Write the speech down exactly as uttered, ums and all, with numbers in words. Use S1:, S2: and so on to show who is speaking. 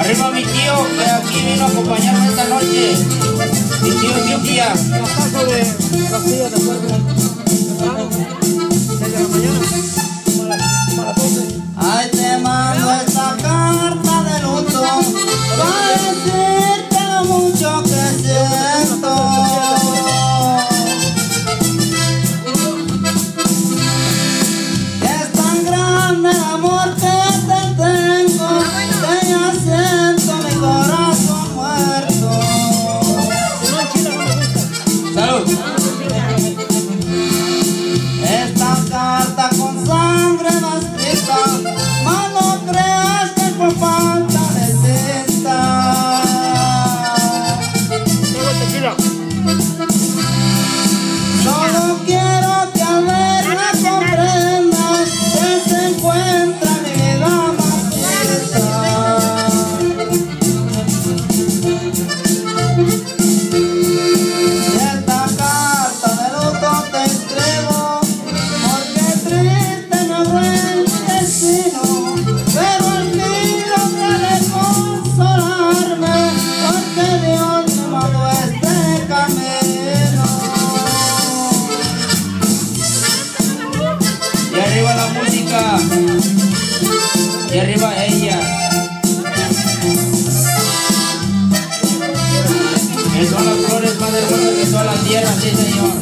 S1: Arriba mi tío, que aquí vino a acompañarme esta noche. Mi tío y mi tía.
S2: La casa de Castillo de Puerto temprano, desde la mañana, como a las, como a las doce.
S3: Ay, te mando esta carta de luto para decirte lo mucho que siento. Es tan grande el amor que te tengo, que ya siento mi corazón muerto.
S1: Salud.
S3: Esta carta con sangre va escrita, mas no creas que por falta de tinta. Solo quiero que al verla comprendas que se encuentra mi vida marchita. Esta carta de luto te escribo, porque triste no fue el destino, pero al fin lograré consolarme, porque Dios me mandó este camino.
S1: Y arriba la música. Y arriba ella. Que son las flores más hermosas que toda la tierra, sí señor.